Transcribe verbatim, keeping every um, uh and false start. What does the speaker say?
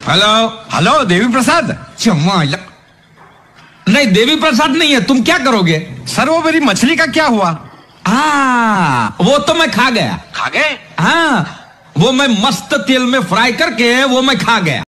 Hello hello Devi Prasad. चमाला नहीं, देवी प्रसाद नहीं है। तुम क्या करोगे? सर वो मेरी मछली का क्या हुआ? हाँ वो तो मैं खा गया। खा गए? हाँ वो मैं मस्त तेल में फ्राई करके वो मैं खा गया।